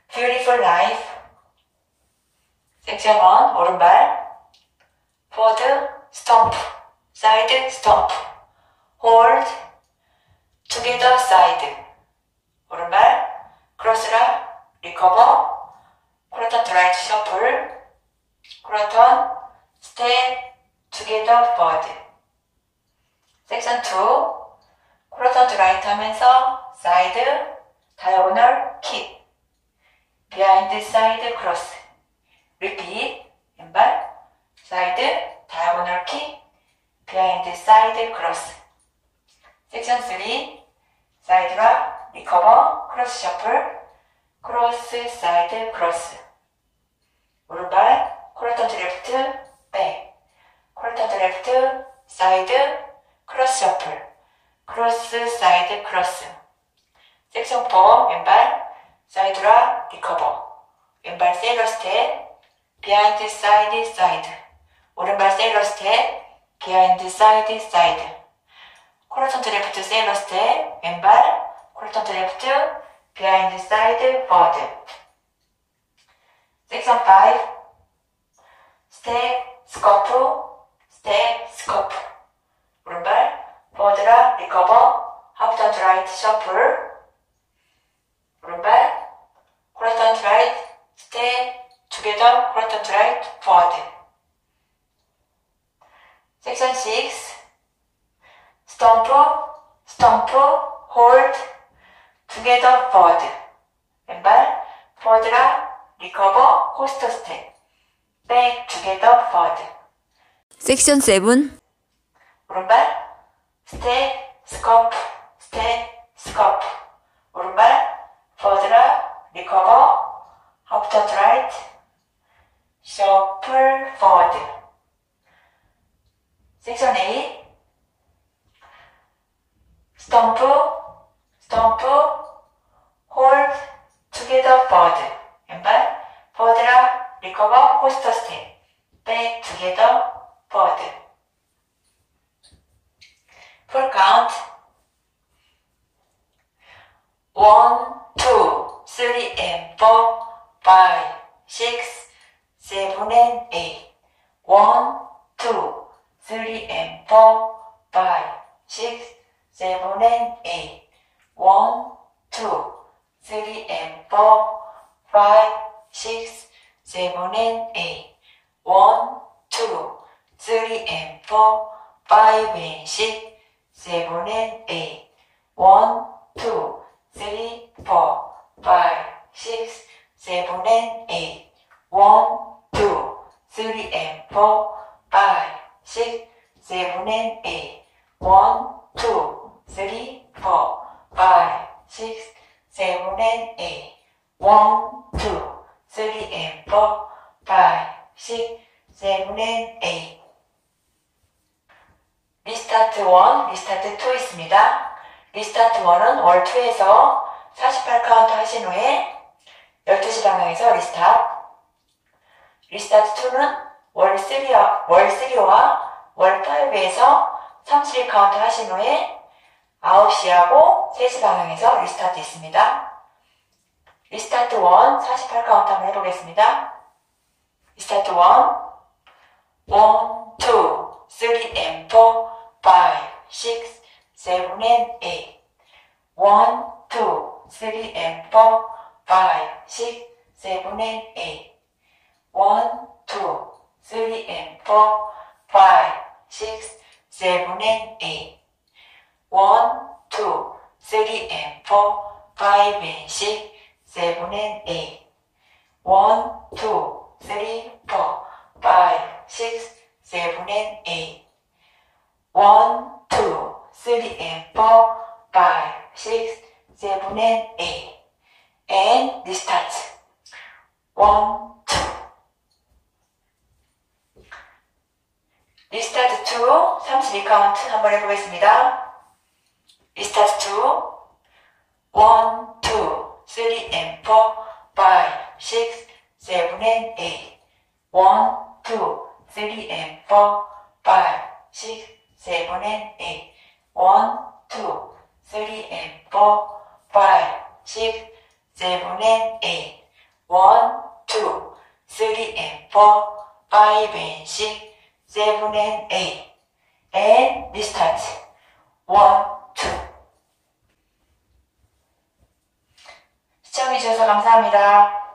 Beautiful life. 섹션 1, 오른발. forward, stomp, side, stomp. hold, together, side. 오른발. cross라, recover. croton to right, shuffle. croton, step, together, forward. 섹션 2, croton to right 하면서 side, diagonal, kick. behind, side, cross. repeat, 왼발, side, diagonal, kick. behind, side, cross. 섹션 3, side rock, recover, cross shuffle, cross, side, cross. 오른발, croton to left, back. croton to left, side, cross shuffle, cross, side, cross. 섹션 4, 왼발, side rock, recover. 왼발 sailor step, behind, side, side. 오른발 sailor step, behind, side, side. croton to left, sailor step, 왼발, croton to left, behind, side, forward. 섹션 5, step, scuff, step, scuff. 오른발, forward라, recover, half turn to right, shuffle. 오른발, croton to right, step, together, croton to right, forward. 섹션 6, stomp, stomp, hold, together, forward. 왼발, forward라, recover, coaster step, back, together, forward. 섹션 7 오른발, step, scuff, step, scuff. 오른발, forward라, recover, half turn to right, shuffle, forward. 섹션 8, stomp, stomp, hold, together, forward. 왼발, forward라, recover, coaster step, back, together, forward. full count. 1, 2, 3, and 4, 5, 6, 7, and 8. 1, 2, 3, and 4, 5, 6, 7, and 8. 1, 2, 3, and 4, 5, 6, 7, and 8. 1, 2, 3, and 4, 5, and 6, 7, and 8. 1, 2, 3, 4, 5, 6, 7, and 8. 1, 2, 3, and 4, 5, 6, 7, and 8. 1, 2, 3, 4, 5, 6, 7, and 8. 1, 2, 3, and 4, 5, 6, 7, and 8. 리스타트 1, 리스타트 2 있습니다. 리스타트 1은 월 2에서 48카운트 하신 후에 12시 방향에서 리스타트. 리스타트 2는 월 3와 월 5에서 31카운트 하신 후에 9시하고 3시 방향에서 리스타트 있습니다. 리스타트 1, 48카운트 한번 해보겠습니다. 리스타트 1, 1, 2, 3, and 4, 5, 6, 7, and 8. 1, 2, 3, and 4, 5, 6, 7, and 8. 1, 2, 3, and 4, 5, 6, 7, and 8. 1, 2, 3, and 4, 5, and 6, 7, and 8. 1, 2, 3, 4, 5, 6, 7, and 8. 1, 2, 3, and 4, 5, 6, 7, and 8. And restart. 1, 2. 리스타트 2, 32카운트 한번 해보겠습니다. 리스타트 2, 1, 2, 3, and 4, 5, 6, 7, and 8. 1, 2, 3, and 4, 5, 6, 7, and 8. 1, 2, 3, and 4, 5, 6, 7, and 8. 1, 2, 3 and 4, 5 and 6, 7 and 8. And restart. 1, 2. 시청해주셔서 감사합니다.